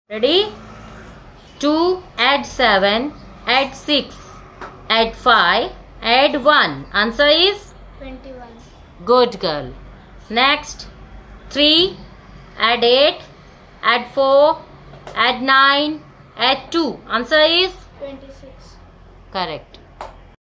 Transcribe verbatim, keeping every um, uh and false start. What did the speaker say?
Ready? two add seven, add six, add five, add one. Answer is? twenty-one. Good girl. Next. three, add eight, add four, add nine, add two. Answer is? twenty-six. Correct.